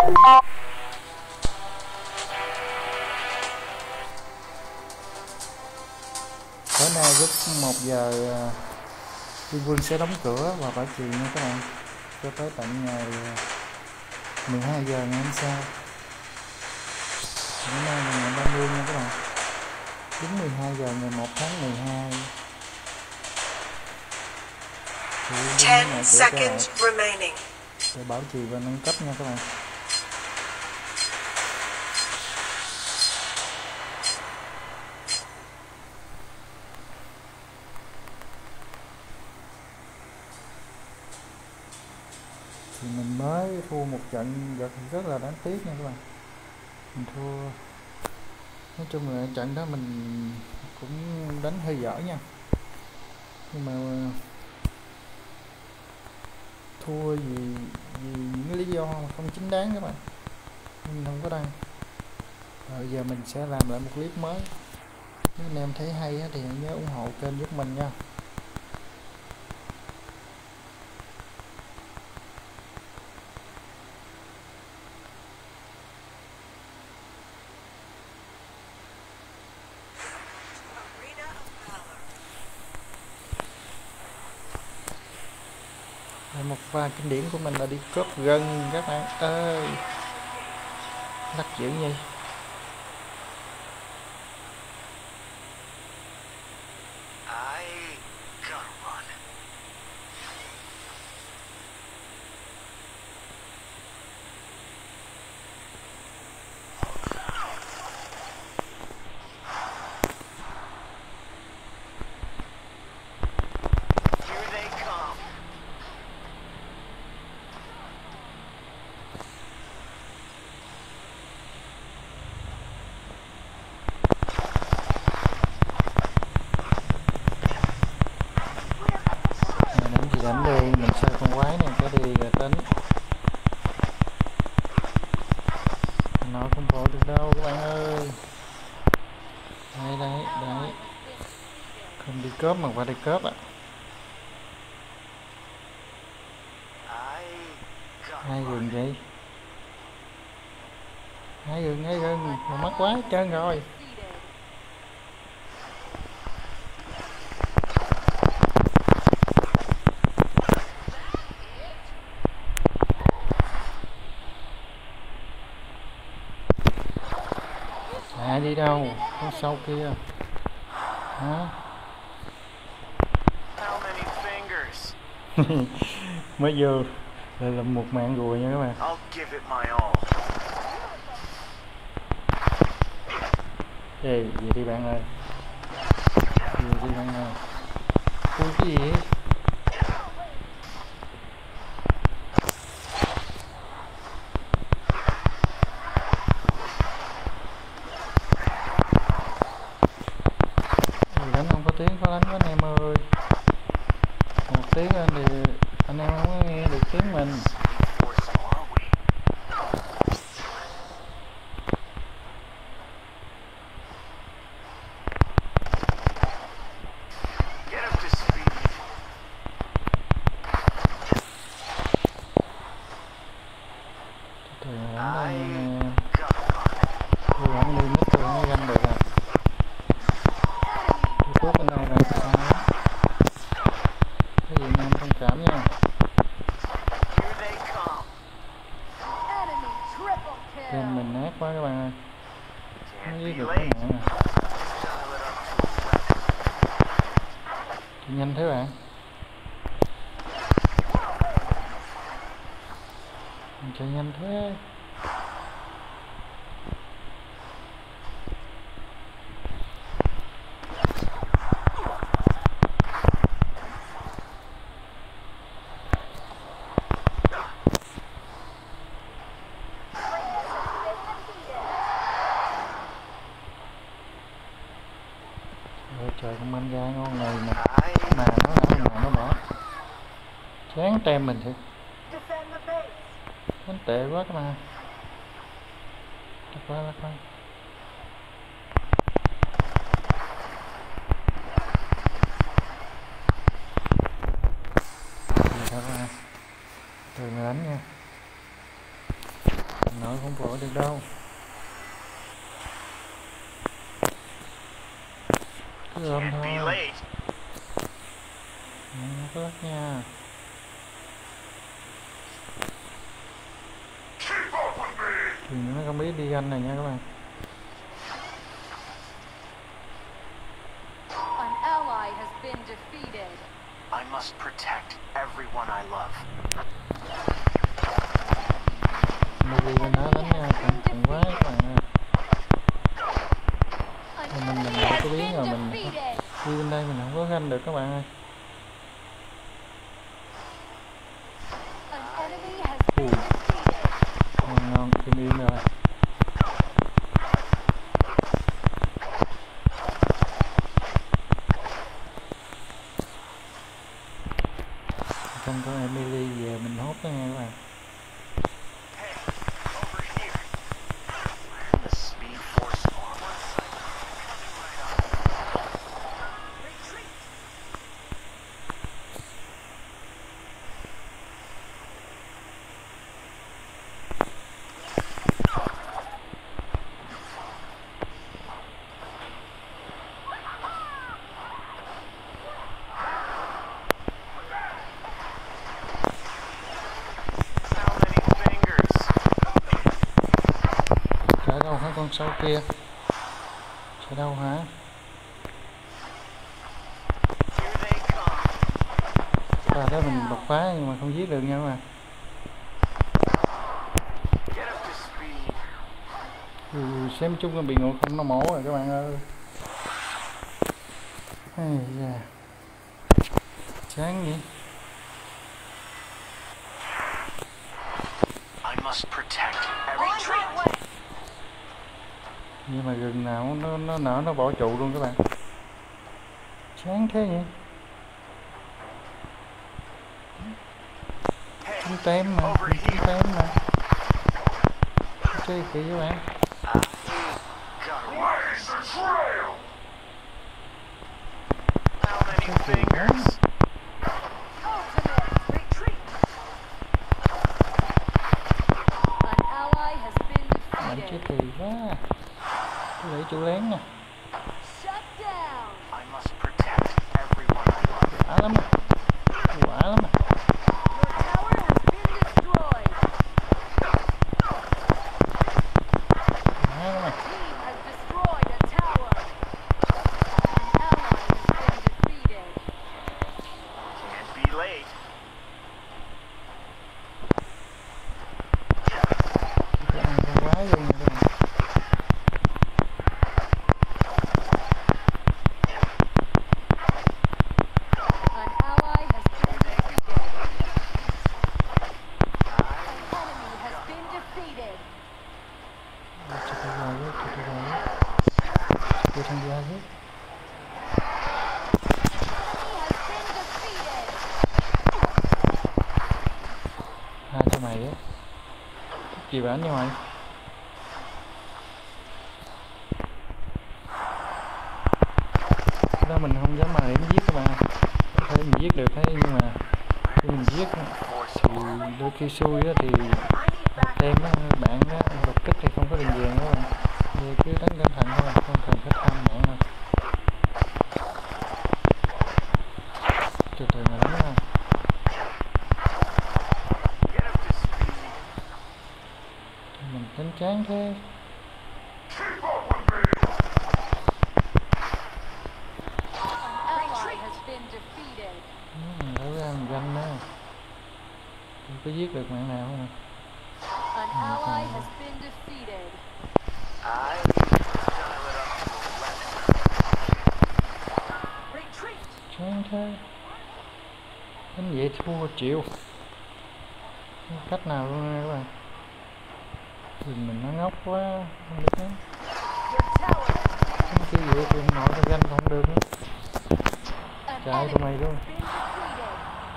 Tối nay lúc 1 giờ Liên Quân sẽ đóng cửa và bảo trì nha các bạn, cho tới tận ngày 12 giờ ngày hôm sau. Hôm nay là ngày 30 nha các bạn, đúng 12 giờ ngày 1 tháng 12 thì 10 seconds remaining. để bảo trì và nâng cấp nha các bạn. Thì mình mới thua một trận rất là đáng tiếc nha các bạn. Mình thua, nói chung là trận đó mình cũng đánh hơi dở nha, nhưng mà thua vì những cái lý do không chính đáng các bạn, mình không có đăng. Rồi giờ mình sẽ làm lại một clip mới. Nếu anh em thấy hay thì nhớ ủng hộ kênh giúp mình nha. Một pha kinh điển của mình là đi cướp gân các bạn ơi, lắc dữ nhỉ. Đánh đi, mình chơi con quái này cái đi rồi tính. Nó không bỏ được đâu các bạn ơi. Đấy, không đi cướp mà phải đi cướp ạ. Hai gừng vậy, hai gừng mà mất quá hết trơn rồi. Đi đâu con sâu kia hả? Mới vô là một mạng rồi nha các bạn. Ê, về đi bạn ơi, về đi bạn ơi. Ui cái gì vậy? Đánh không có tiếng có đánh của anh em ơi. Một tiếng lên thì anh em không có nghe được tiếng mình. Tên mình nát quá các bạn ơi, không biết được cái mạng này. Chạy nhanh thế bạn, mình chạy nhanh thế. Trời, con manh ra ngon này mà nó bỏ chán tem mình thiệt, đánh tệ quá các bạn. Lắc qua. Từ người đánh nha, nội không vội được đâu. Cứ ôm Can't be thôi. late. Không có lắc nha. Thì nó không biết đi anh này nha các bạn. An ally has been defeated. I must protect everyone I love. Mà gì bên đó đánh nha, cẩn quá các bạn ơi. An Mình enemy lại has có biến rồi, been mình defeated. đi bên đây mình không có ganh được các bạn ơi. An enemy has been defeated. Ngon ngon, im im rồi. Không có Emily về mình hốt đó nha các bạn. Hey, over here. The speed force armor sight coming right up. Retreat. How many fingers? Chạy đâu hả con sâu kia? Chạy đâu hả? Here they come. Và đó mình đột phá nhưng mà không giết được nha các bạn. Get up to speed. Xem chung là bị ngộ không nó mổ rồi các bạn ơi. Ây da. Chán vậy. I must protect On every my tree. way. Nhưng mà rừng nào nó nở nó bỏ trụ luôn các bạn. Chán thế vậy. Hey, Không tem mà, over không here. tem mà. Chơi kỹ các bạn. Got Blaze the trail. How many fingers? Ultimate retreat. An ally has been Mạnh chết defeated. thì quá. Tôi để trụ lén nè. Shut down. I must protect everyone I love. Quả lắm à. Quả lắm à. Your tower has been destroyed. Quả lắm à. Team has destroyed a tower. An ally has been defeated. Can't be late. Cái ăn con quái luôn nè các bạn. An ally has been defeated. An enemy has been defeated. Cho tôi vào với, cho tôi vào với. Tôi tham gia với. Enemy has been defeated. Tha cho mày á. Kỳ bản nha mày. Cái đó mình không dám mà điểm giết các bạn. Có thể mình giết được thế nhưng mà khi mình giết á, Force thì đôi khi xui á thì I need back. tem á, bạn á, đột kích thì không có đường vàng các bạn. Thì cứ đánh cẩn thận thôi, không cần khách thăm bạn đâu. Từ từ mà đánh ha. get up to speed. Mình đánh chán thế. An ally has been defeated. Đâu ra mình ganh đó. Không có giết được bạn nào không à. An ally has been defeated. I dial it up to 11. Retreat. Chán thế. Đánh vậy thua chịu. Không có cách nào luôn nha các bạn. Rừng mình nó ngốc quá. Không được đó. Your tower has Không kêu vậy thì nội nó ganh không được nữa. an Chạy enemy tụi mày luôn. has been defeated.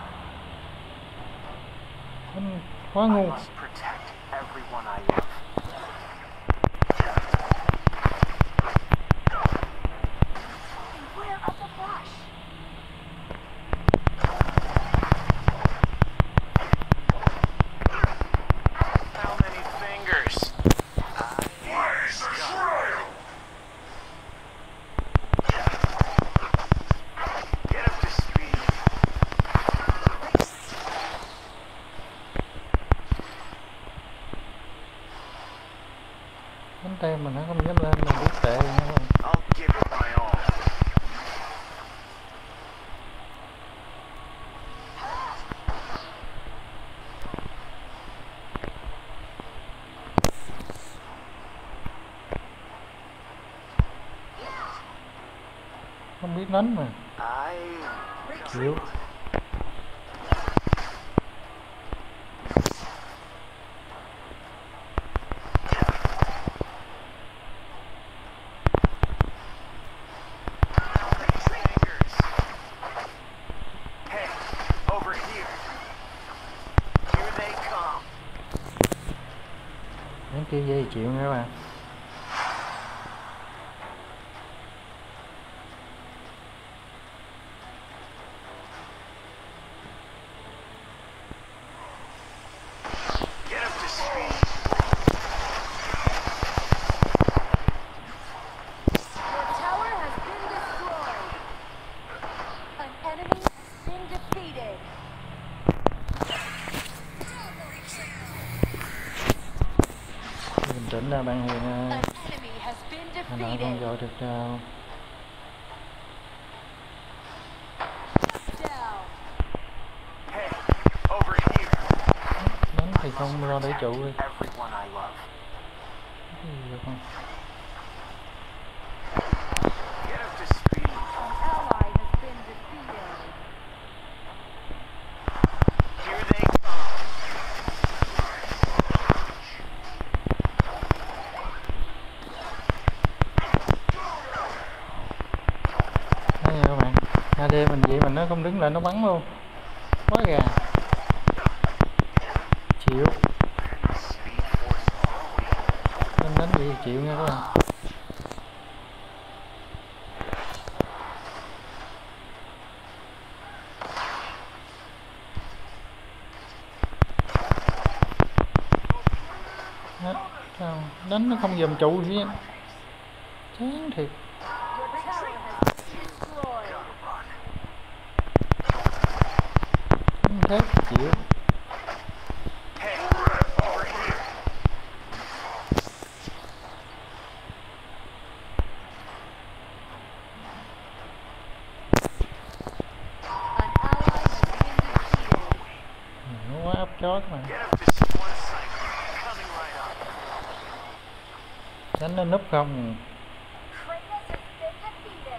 Đánh quá I ngu. must protect everyone I love. Beware of the flash. How many fingers? Cánh tay mình nó không dám lên là biết tệ nha các bạn. I'll give it my all. Không biết đánh mà I chịu. Hey, over here. Here they come. Đánh kia dây chịu nha các bạn. Get up to speed. Your tower has been destroyed. An enemy has been defeated. Bình tĩnh ra bạn Hiền ơi. An enemy has been Hồi nãy con defeated. gọi được đâu. Down. Hey, over here. Đánh thì không lo để trụ đi. Everyone I love. Cái gì vậy con? Get up to speed. An ally has been defeated. Here they come. Đây nè các bạn. AD mình vậy mà nó không đứng lại nó bắn luôn. Quá gà. Chịu. Speed force are we? Đánh đánh vậy thì chịu nha các bạn. Sao? Đánh nó không dòm trụ gì á. Chán thiệt. Your tower has been destroyed. Đánh thế chịu. Hey, over here. An ally has been defeated. Nó quá áp chót mà. Get up to speed. One second. Coming right up. Đánh nó núp không. Kratos has been defeated.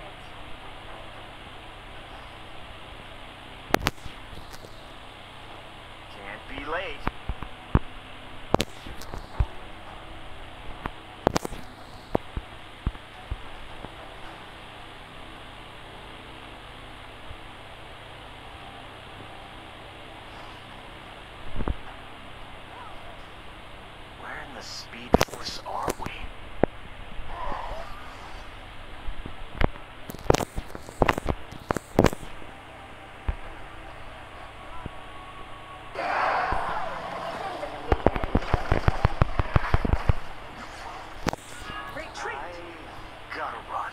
Can't be late. Where in the Speed Force are we? Retreat! I gotta run.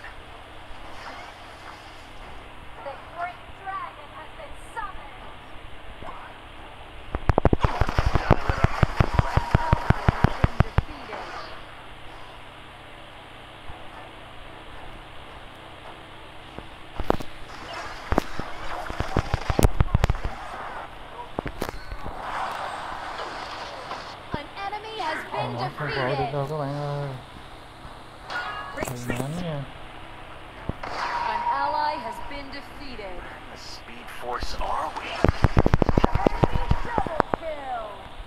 The great dragon has been summoned. Dial it up to 11. Ally has been defeated. An enemy has been Không gọi được defeated. đâu các bạn ơi. Đừng Retreat! đánh nha. An ally has been defeated. Where in the Speed Force are we? Enemy double kill.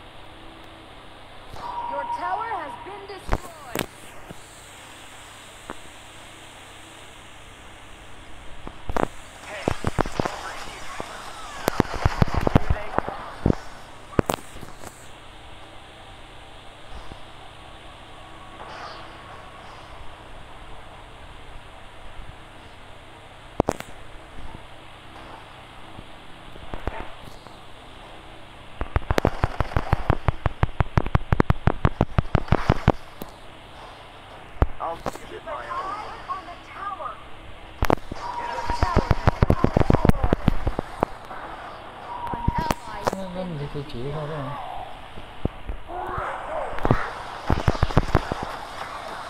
Your tower has been destroyed. Hey, over here. Here they come. I'll give it my all. On the tower. Get up Your to tower has been destroyed. An ally has Nó been đánh thì tôi chịu thôi các bạn.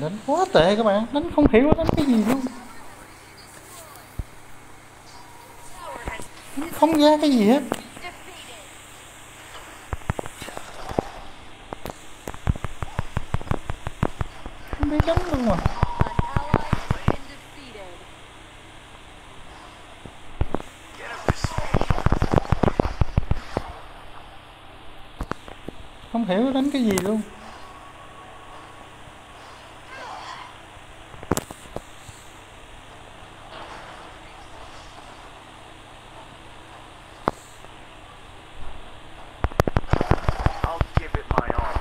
đánh quá tệ các bạn, đánh không hiểu đánh cái gì luôn, đánh không ra cái gì hết, không biết đánh luôn mà. Không hiểu đánh cái gì luôn. I'll give it my all.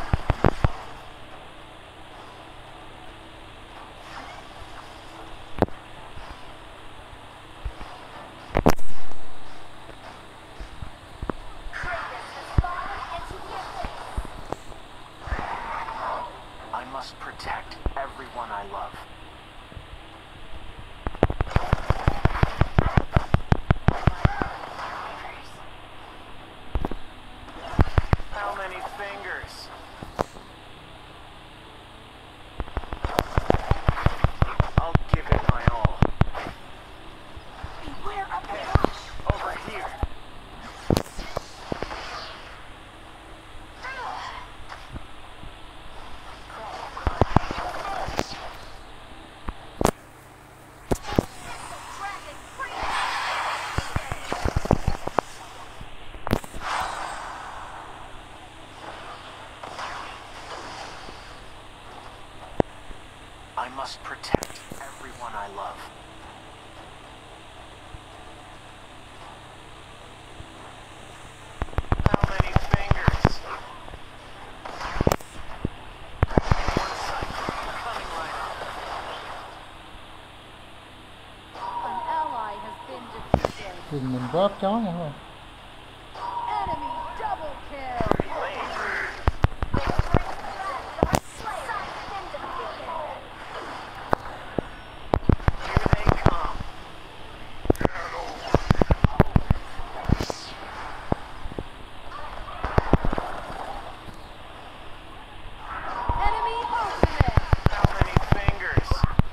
I must protect everyone I love. How many fingers? I'll give it my all. Beware of the Over here. I must protect everyone I love. How many fingers? One sight. Coming right up. An ally has been defeated. Chừng mình rót chó nha các bạn. Enemy double kill. Here they come. Enemy ultimate. How many fingers?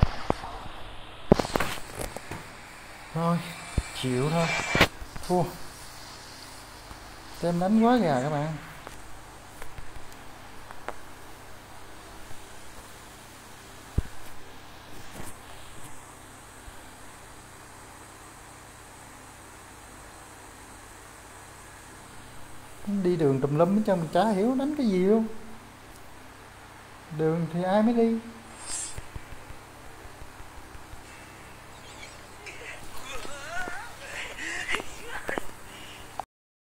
Thôi chịu thôi, thua, tem đánh quá gà các bạn. Đi đường tùm lum hết trơn, mình chả hiểu đánh cái gì luôn, đường thì ai mới đi.